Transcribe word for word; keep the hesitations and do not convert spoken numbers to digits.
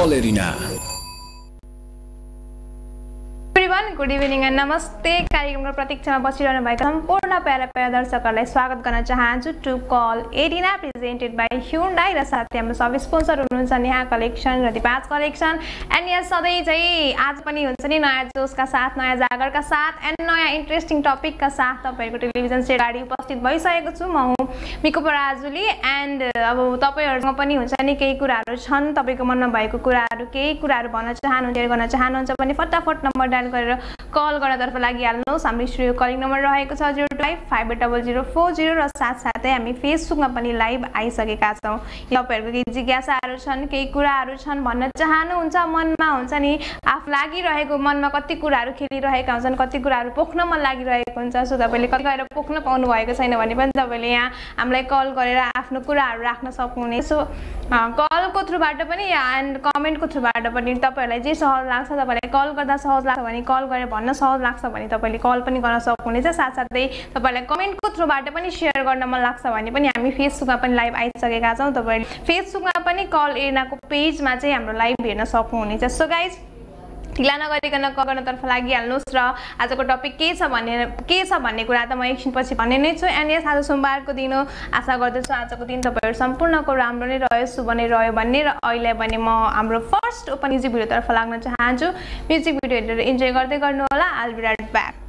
Call Arena. Everyone good evening and नमस्ते। कार्यक्रमको प्रतीक्षामा बसिरहनु भएका सम्पूर्ण प्यारा प्यारा दर्शकहरूलाई स्वागत गर्न चाहन्छु to call arena presented by Hyundai र साथै हाम्रो सब स्पोन्सर हुनुहुन्छ नेहा कलेक्सन र दिपाज कलेक्सन। एन्ड यस सधैँ चाहिँ आज पनि हुन्छ नि नयाँ जोसका साथ, नयाँ जागरका साथ एन्ड नयाँ इन्ट्रेस्टिङ टपिकका साथ तपाईँहरूको टेलिभिजन सेट अगाडि उपस्थित भइसकेको छु। म हुँ मिक्कु पराजुली। एन्ड अब तपाईँहरूसँग पनि हुन्छ नि केही कुराहरू छन्, तपाईँको मनमा भएको कुराहरू केही कुराहरू भन्न चाहनुहुन्छ, गर्न चाहनुहुन्छ भने फटाफट नम्बर डायल गरेर कल गर्नतर्फ लागिहाल्नुहोस्। हाम्रो स्टुडियो कलिङ नम्बर रहेको छ zero two five five eight double zero four zero र साथसाथै हामी फेसबुकमा पनि लाइभ आइसकेका छौँ। तपाईँहरूको केही जिज्ञासाहरू छन्, केही कुराहरू छन् भन्न चाहनुहुन्छ, मनमा हुन्छ नि आफू लागिरहेको, मनमा कति कुराहरू खेलिरहेका हुन्छन्, कति कुराहरू पोख्न मन लागिरहेको हुन्छ। सो तपाईँले कति गएर पोख्न पाउनु भएको छैन भने पनि तपाईँले यहाँ हामीलाई कल गरेर आफ्नो कुराहरू राख्न सक्नुहुनेछ। सो कलको थ्रुबाट पनि एन्ड कमेन्टको थ्रुबाट पनि तपाईँहरूलाई जे सहज लाग्छ, तपाईँलाई कल गर्दा सहज लाग्छ भने कल गरेर भन्न सहज लाग्छ भने तपाईँले कल पनि गर्न सक्नुहुनेछ। साथसाथै तपाईँलाई कमेन्टको थ्रुबाट पनि सेयर गर्न मन लाग्छ भने पनि हामी फेसबुकमा पनि लाइभ आइसकेका छौँ। तपाईँले फेसबुकमा पनि कल एरिनाको पेजमा चाहिँ हाम्रो लाइभ हेर्न सक्नुहुनेछ। सो गाइज ढिला नगरिकन कल गर्नतर्फ लागिहाल्नुहोस् र आजको टपिक के छ भन्ने के छ भन्ने कुरा त म एकछिनपछि भन्ने नै छु। एन्ड यस आज सोमबारको दिन हो, आशा गर्दछु आजको दिन तपाईँहरू सम्पूर्णको राम्रो नै रह्यो, शुभ नै रह्यो भन्ने। र अहिले भने म हाम्रो फर्स्ट ओपन म्युजिक भिडियोतर्फ लाग्न चाहन्छु। म्युजिक भिडियो हेरेर इन्जोय गर्दै गर्नु होला। I'll be right back.